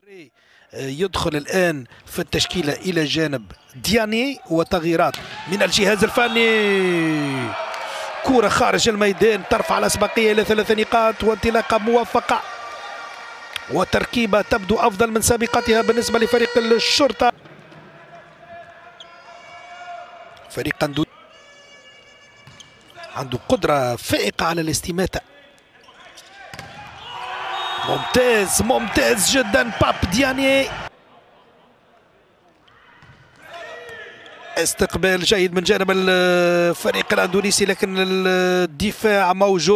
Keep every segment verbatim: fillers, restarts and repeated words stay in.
يدخل الآن في التشكيلة إلى جانب دياني وتغييرات من الجهاز الفني. كرة خارج الميدان ترفع الأسبقية إلى ثلاث نقاط وانطلاقة موفقة وتركيبة تبدو أفضل من سابقتها بالنسبة لفريق الشرطة. فريق قندوز عنده قدرة فائقة على الاستماتة. ممتاز ممتاز جدا باب دياني. استقبال جيد من جانب الفريق الاندونيسي لكن الدفاع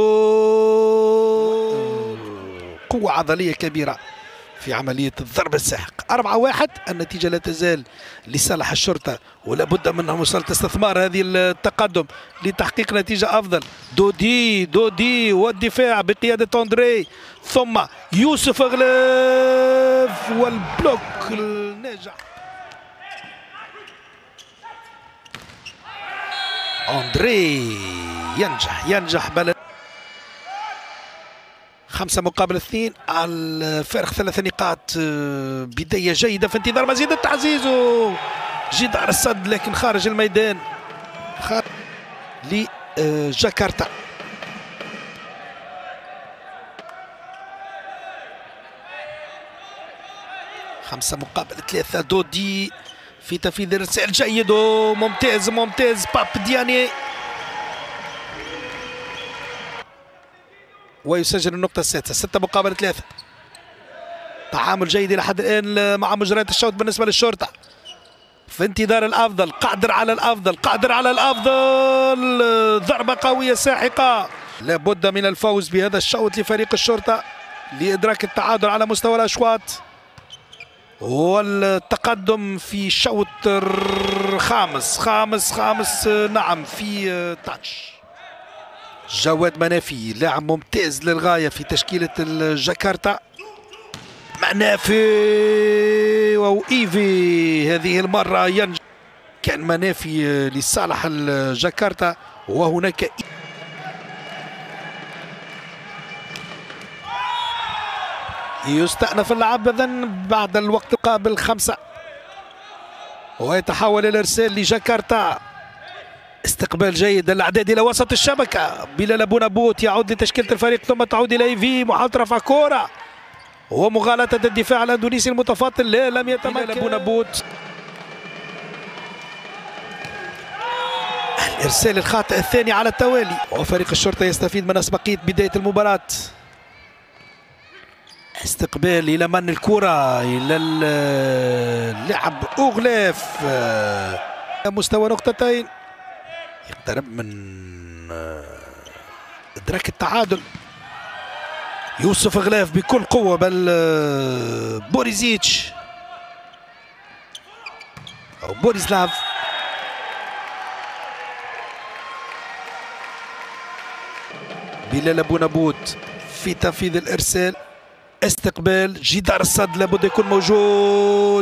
موجود. قوة عضلية كبيرة في عملية الضرب الساحق. أربعة واحد النتيجة لا تزال لصالح الشرطة ولا بد من مسألة استثمار هذه التقدم لتحقيق نتيجة أفضل. دودي دودي والدفاع بقيادة أندري ثم يوسف أغلاف والبلوك الناجح. أندري ينجح ينجح بل خمسة مقابل اثنين على الفارق ثلاث نقاط. بداية جيدة في انتظار مزيد التعزيز جدار الصد لكن خارج الميدان خارج لجاكرتا. خمسة مقابل ثلاثة. دودي في تنفيذ الرسائل جيد وممتاز ممتاز باب دياني ويسجل النقطة السادسة. ستة مقابل ثلاثة. تعامل جيد إلى حد الآن مع مجريات الشوط بالنسبة للشرطة في انتظار الأفضل. قادر على الأفضل قادر على الأفضل. ضربة قوية ساحقة. لابد من الفوز بهذا الشوط لفريق الشرطة لإدراك التعادل على مستوى الأشواط والتقدم في شوط خامس خامس خامس نعم في تاتش. جواد منافي لاعب ممتاز للغاية في تشكيلة الجاكرتا. منافي وإيفي هذه المرة ينجح. كان منافي لصالح الجاكرتا وهناك يستأنف اللعب إذن بعد الوقت قابل خمسة ويتحول الإرسال لجاكرتا. استقبال جيد الأعداد إلى وسط الشبكة. بلال بونابوت يعود لتشكيلة الفريق ثم تعود إلى إيفي. محاولة رفع كرة ومغالطة الدفاع الاندونيسي المتفاضل لا لم يتمكن بونابوت. الإرسال الخاطئ الثاني على التوالي وفريق الشرطة يستفيد من أسبقية بداية المباراة. استقبال إلى من الكرة إلى اللاعب أوغلاف مستوى نقطتين يقترب من إدراك التعادل. يوسف غلاف بكل قوة بل بوريزيتش أو بوريسلاف بلال بونابوت في تنفيذ الإرسال. استقبال جدار الصد لابد يكون موجود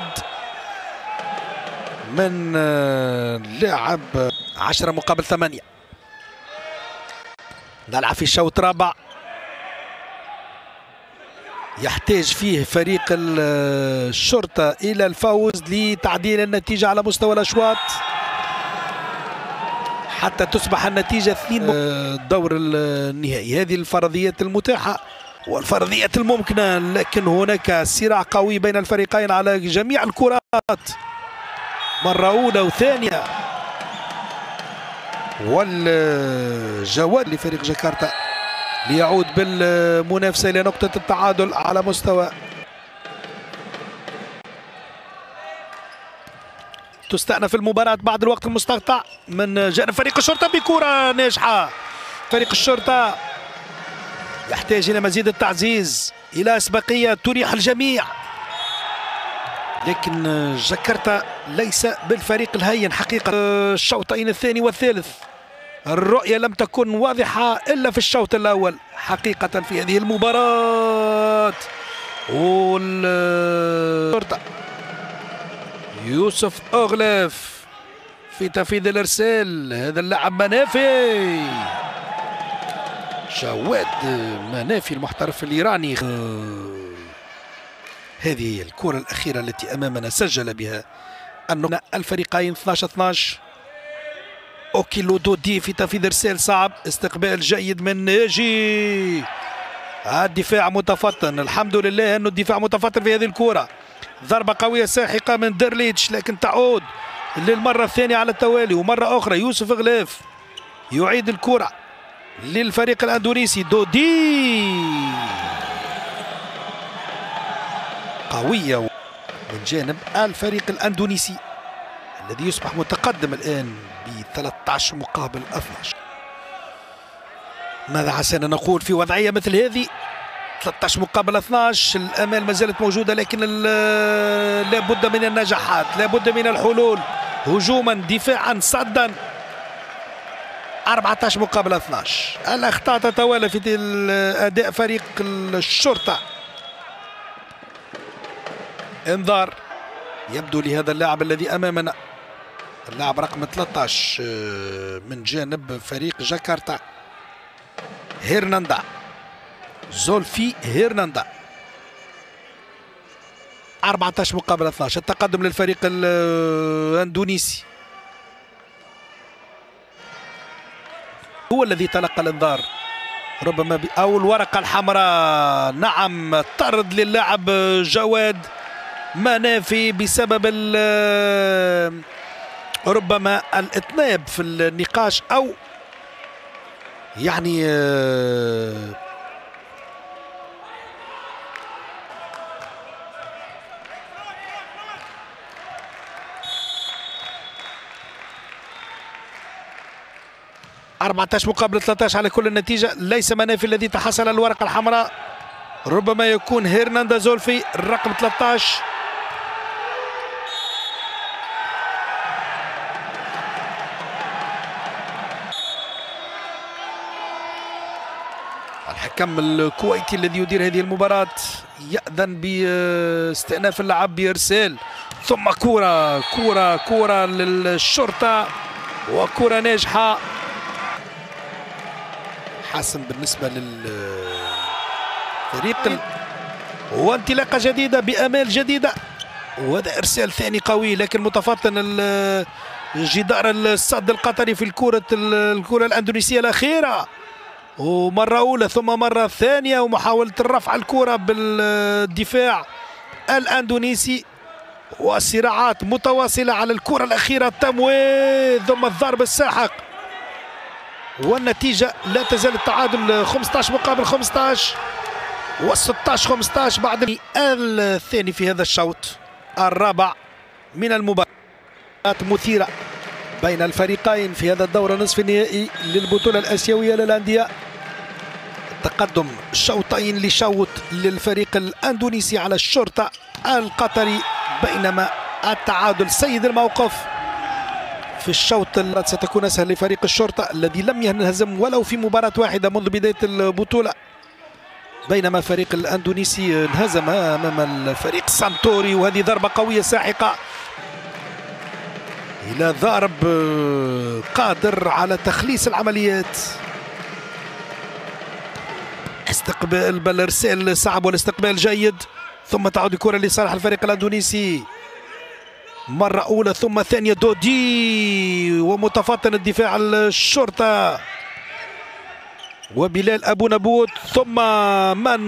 من لاعب. عشرة مقابل ثمانية. نلعب في الشوط الرابع يحتاج فيه فريق الشرطة إلى الفوز لتعديل النتيجة على مستوى الأشواط حتى تصبح النتيجة اثنين. الدور النهائي هذه الفرضيات المتاحة والفرضيات الممكنة لكن هناك صراع قوي بين الفريقين على جميع الكرات مرة أولى وثانية. والجواد لفريق جاكرتا ليعود بالمنافسة إلى نقطة التعادل على مستوى. تستأنف المباراة بعد الوقت المستقطع من جانب فريق الشرطة بكرة ناجحة. فريق الشرطة يحتاج إلى مزيد التعزيز إلى أسبقية تريح الجميع لكن جاكرتا ليس بالفريق الهين حقيقة. الشوطين الثاني والثالث الرؤية لم تكن واضحة إلا في الشوط الأول حقيقة في هذه المباراة. والشرطة يوسف أغلاف في تنفيذ الإرسال. هذا اللاعب منافي جواد منافي المحترف الإيراني هذه هي الكرة الأخيرة التي أمامنا سجل بها أن الفريقين اثناش اثناش. أوكيلو دودي في تنفيذ إرسال صعب، استقبال جيد من ناجي. الدفاع متفطن، الحمد لله أنه الدفاع متفطن في هذه الكرة. ضربة قوية ساحقة من ديرليتش لكن تعود للمرة الثانية على التوالي، ومرة أخرى يوسف غلاف يعيد الكرة للفريق الأندونيسي. دودي قوية من جانب الفريق الأندونيسي الذي يصبح متقدم الآن ب ثلاثة عشر مقابل اثناش. ماذا عسانا نقول في وضعية مثل هذه؟ ثلاثة عشر مقابل اثناش، الآمال ما زالت موجودة لكن لابد من النجاحات، لابد من الحلول هجوما دفاعا صدا. أربعة عشر مقابل اثناش، الأخطاء تتوالى في أداء فريق الشرطة. انذار يبدو لهذا اللاعب الذي أمامنا، اللاعب رقم ثلاثة عشر من جانب فريق جاكرتا، هيرناندا، زولفي هيرناندا. أربعة عشر مقابل اثناش، التقدم للفريق الاندونيسي. هو الذي تلقى الانذار ربما او الورقة الحمراء. نعم، طرد للاعب جواد منافي بسبب ربما الاتناب في النقاش او يعني أربعة عشر مقابل ثلاثة عشر على كل النتيجة. ليس منافي الذي تحصل الورقة الحمراء، ربما يكون هيرناندا زولفي الرقم ثلاثة عشر. الحكم الكويتي الذي يدير هذه المباراة يأذن باستئناف اللعب بإرسال، ثم كرة كرة كرة للشرطة وكرة ناجحة. حاسم بالنسبة للفريق وانطلاقة جديدة بآمال جديدة، وهذا إرسال ثاني قوي لكن متفطن جدار الصد القطري في الكرة الكرة الأندونيسية الأخيرة، ومرة أولى ثم مرة ثانية، ومحاولة الرفع الكرة بالدفاع الأندونيسي، والصراعات متواصلة على الكرة الأخيرة. التمويه ثم الضرب الساحق، والنتيجة لا تزال التعادل خمسة عشر مقابل خمسة عشر و16 خمسة عشر بعد الثاني في هذا الشوط الرابع من المباراة. مثيرة بين الفريقين في هذا الدور نصف النهائي للبطولة الآسيوية للأندية. تقدم شوطين لشوط للفريق الأندونيسي على الشرطة القطري، بينما التعادل سيد الموقف في الشوط ستكون أسهل لفريق الشرطة الذي لم ينهزم ولو في مباراة واحدة منذ بداية البطولة، بينما فريق الأندونيسي انهزم أمام الفريق سانتوري. وهذه ضربة قوية ساحقة إلى ضارب قادر على تخليص العمليات. استقبال بل ارسال صعب والاستقبال جيد، ثم تعود الكرة لصالح الفريق الاندونيسي مرة أولى ثم ثانية. دودي ومتفطن الدفاع الشرطة وبلال أبو نبوت، ثم من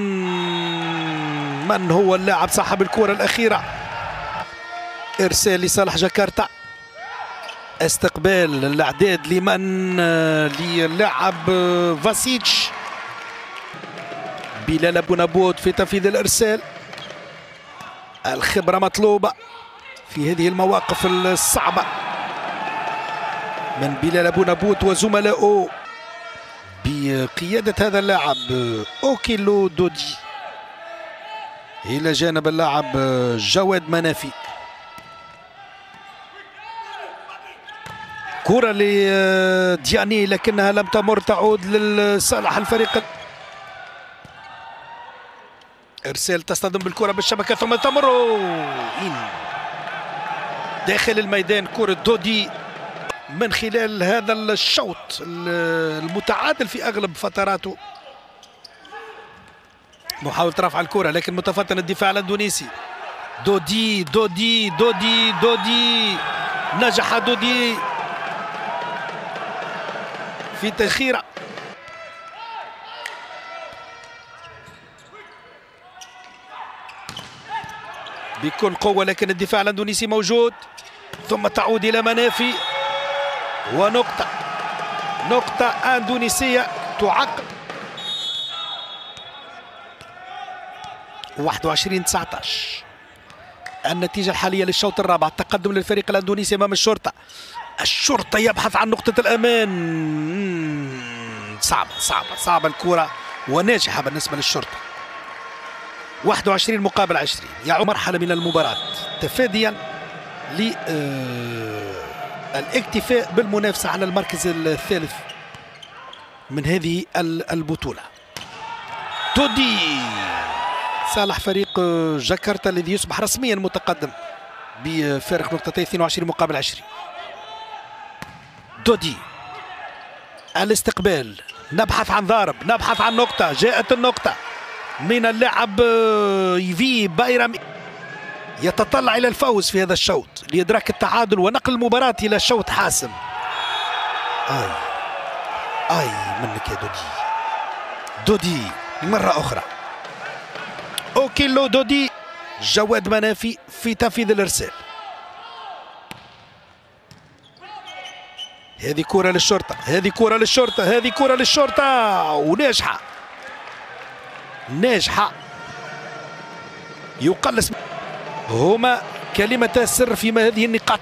من هو اللاعب صاحب الكرة الأخيرة. إرسال لصالح جاكرتا، استقبال الاعداد لمن للاعب فاسيتش. بلال أبو نبوت في تنفيذ الإرسال. الخبرة مطلوبة في هذه المواقف الصعبة من بلال أبو نبوت وزملائه بقيادة هذا اللاعب أوكيلو دودي إلى جانب اللاعب جواد منافي. كرة لدياني لكنها لم تمر، تعود لصالح الفريق. إرسال تصطدم بالكرة بالشبكة ثم تمر إن داخل الميدان. كرة دودي من خلال هذا الشوط المتعادل في أغلب فتراته محاولة رفع الكرة لكن متفتن الدفاع الاندونيسي. دودي دودي دودي دودي نجح دودي في تأخيرة. بكل قوة لكن الدفاع الاندونيسي موجود، ثم تعود إلى منافي ونقطة نقطة اندونيسية تعقب. واحد وعشرين تسعة عشر النتيجة الحالية للشوط الرابع. التقدم للفريق الاندونيسي امام الشرطة. الشرطة يبحث عن نقطة الأمان. صعبة صعبة صعبة الكرة وناجحة بالنسبة للشرطة. واحد وعشرين مقابل عشرين. يعود مرحلة من المباراة تفاديا للاكتفاء بالمنافسة على المركز الثالث من هذه البطولة. تودي صالح فريق جاكرتا الذي يصبح رسميا متقدم بفارق نقطتين اثنين وعشرين مقابل عشرين. دودي الاستقبال، نبحث عن ضارب، نبحث عن نقطة. جاءت النقطة من اللاعب يفي بايرامي، يتطلع إلى الفوز في هذا الشوط لإدراك التعادل ونقل المباراة إلى شوط حاسم. آي آي منك يا دودي. دودي مرة أخرى. أوكيلو دودي. جواد منافي في تنفيذ الإرسال. هذه كرة للشرطة، هذه كرة للشرطة، هذه كرة للشرطة وناجحة ناجحة. يقلص هما كلمة السر فيما هذه النقاط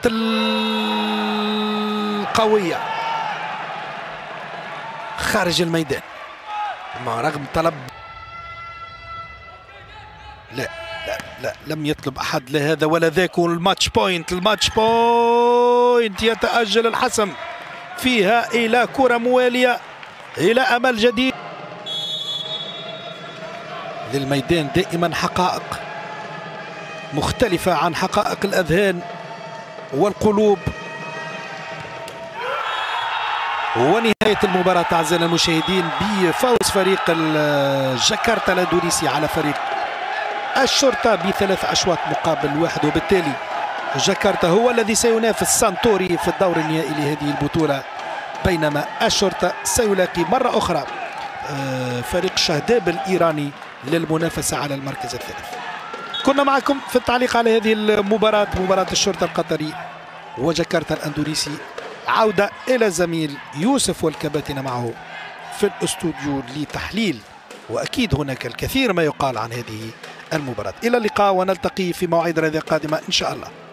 القوية خارج الميدان مع رغم طلب. لا لا لا لم يطلب أحد لا هذا ولا ذاك. الماتش بوينت الماتش بوينت يتأجل الحسم فيها إلى كرة موالية إلى أمل جديد. للميدان دائما حقائق مختلفة عن حقائق الأذهان والقلوب. ونهاية المباراة أعزائنا المشاهدين بفوز فريق جاكرتا الاندونيسي على فريق الشرطة بثلاث أشواط مقابل واحد، وبالتالي جاكرتا هو الذي سينافس سانتوري في الدور النهائي لهذه البطولة، بينما الشرطة سيلاقي مرة أخرى فريق شهداب الإيراني للمنافسة على المركز الثالث. كنا معكم في التعليق على هذه المباراة، مباراة الشرطة القطري وجاكرتا الاندونيسي. عودة إلى زميل يوسف والكباتن معه في الاستوديو لتحليل، وأكيد هناك الكثير ما يقال عن هذه المباراة. إلى اللقاء ونلتقي في مواعيد قادمة إن شاء الله.